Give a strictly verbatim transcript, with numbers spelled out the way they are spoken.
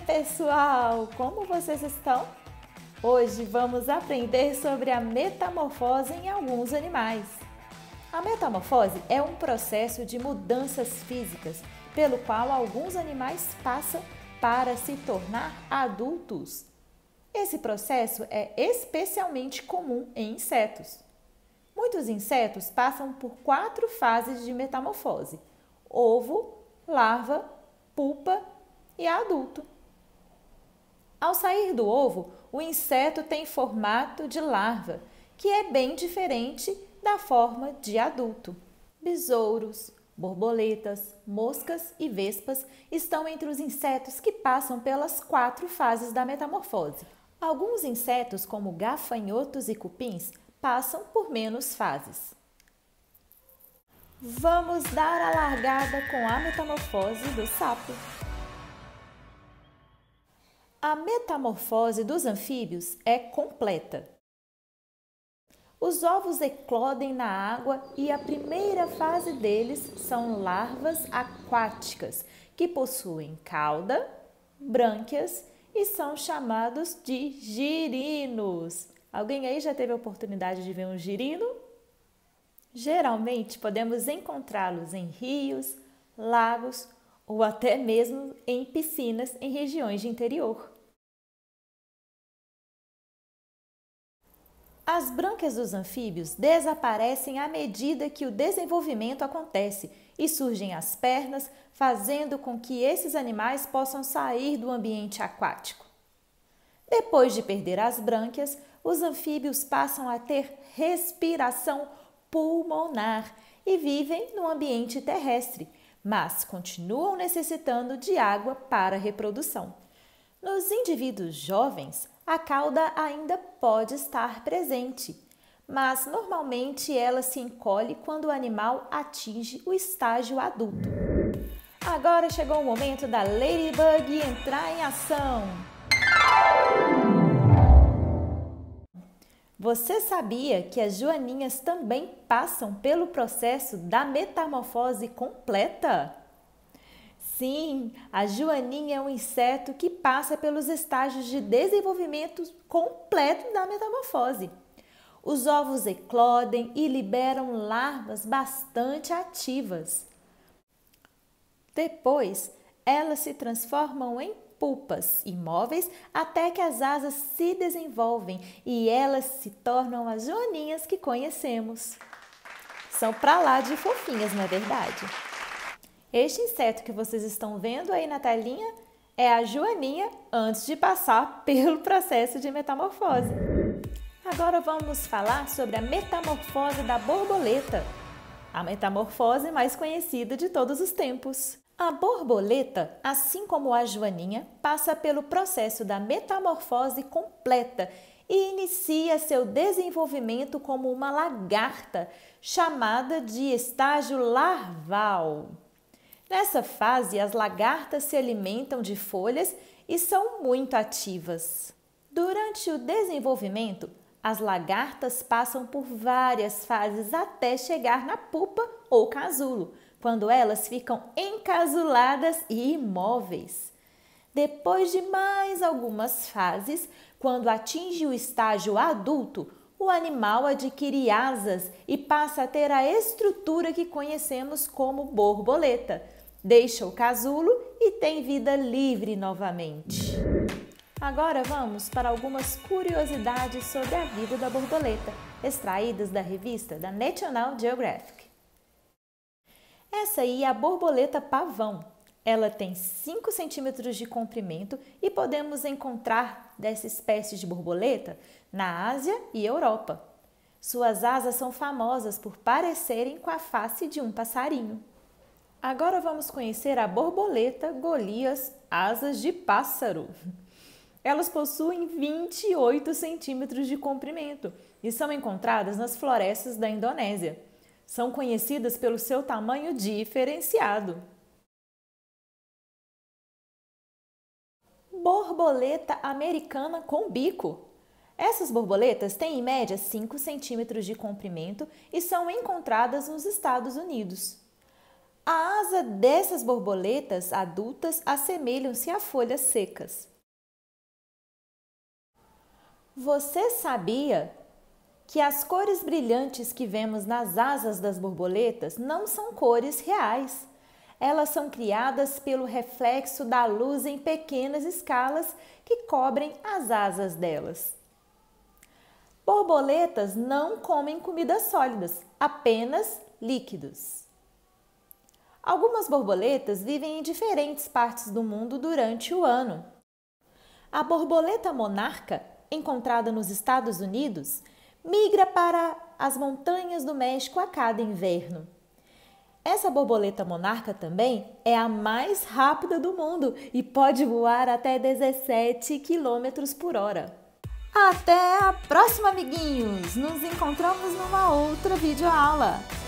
pessoal! Como vocês estão? Hoje vamos aprender sobre a metamorfose em alguns animais. A metamorfose é um processo de mudanças físicas pelo qual alguns animais passam para se tornar adultos. Esse processo é especialmente comum em insetos. Muitos insetos passam por quatro fases de metamorfose: ovo, larva, pupa e adulto. Ao sair do ovo, o inseto tem formato de larva, que é bem diferente da forma de adulto. Besouros, borboletas, moscas e vespas estão entre os insetos que passam pelas quatro fases da metamorfose. Alguns insetos, como gafanhotos e cupins, passam por menos fases. Vamos dar a largada com a metamorfose do sapo. A metamorfose dos anfíbios é completa. Os ovos eclodem na água e a primeira fase deles são larvas aquáticas, que possuem cauda, brânquias e são chamados de girinos. Alguém aí já teve a oportunidade de ver um girino? Geralmente podemos encontrá-los em rios, lagos ou até mesmo em piscinas em regiões de interior. As brânquias dos anfíbios desaparecem à medida que o desenvolvimento acontece e surgem as pernas, fazendo com que esses animais possam sair do ambiente aquático. Depois de perder as brânquias, os anfíbios passam a ter respiração pulmonar e vivem no ambiente terrestre, mas continuam necessitando de água para a reprodução. Nos indivíduos jovens, a cauda ainda pode estar presente, mas normalmente ela se encolhe quando o animal atinge o estágio adulto. Agora chegou o momento da Ladybug entrar em ação! Você sabia que as joaninhas também passam pelo processo da metamorfose completa? Sim, a joaninha é um inseto que passa pelos estágios de desenvolvimento completo da metamorfose. Os ovos eclodem e liberam larvas bastante ativas. Depois, elas se transformam em pupas imóveis até que as asas se desenvolvem e elas se tornam as joaninhas que conhecemos. São pra lá de fofinhas, não é verdade? Este inseto que vocês estão vendo aí na telinha é a joaninha antes de passar pelo processo de metamorfose. Agora vamos falar sobre a metamorfose da borboleta, a metamorfose mais conhecida de todos os tempos. A borboleta, assim como a joaninha, passa pelo processo da metamorfose completa e inicia seu desenvolvimento como uma lagarta, chamada de estágio larval. Nessa fase, as lagartas se alimentam de folhas e são muito ativas. Durante o desenvolvimento, as lagartas passam por várias fases até chegar na pupa ou casulo, quando elas ficam encasuladas e imóveis. Depois de mais algumas fases, quando atinge o estágio adulto, o animal adquire asas e passa a ter a estrutura que conhecemos como borboleta. Deixa o casulo e tem vida livre novamente. Agora vamos para algumas curiosidades sobre a vida da borboleta, extraídas da revista da National Geographic. Essa aí é a borboleta pavão. Ela tem cinco centímetros de comprimento e podemos encontrar dessa espécie de borboleta na Ásia e Europa. Suas asas são famosas por parecerem com a face de um passarinho. Agora vamos conhecer a borboleta Golias asas de pássaro. Elas possuem vinte e oito centímetros de comprimento e são encontradas nas florestas da Indonésia. São conhecidas pelo seu tamanho diferenciado. Borboleta americana com bico. Essas borboletas têm em média cinco centímetros de comprimento e são encontradas nos Estados Unidos. A asa dessas borboletas adultas assemelham-se a folhas secas. Você sabia que as cores brilhantes que vemos nas asas das borboletas não são cores reais? Elas são criadas pelo reflexo da luz em pequenas escalas que cobrem as asas delas. Borboletas não comem comidas sólidas, apenas líquidos. Algumas borboletas vivem em diferentes partes do mundo durante o ano. A borboleta monarca, encontrada nos Estados Unidos, migra para as montanhas do México a cada inverno. Essa borboleta monarca também é a mais rápida do mundo e pode voar até dezessete quilômetros por hora. Até a próxima, amiguinhos! Nos encontramos numa outra videoaula.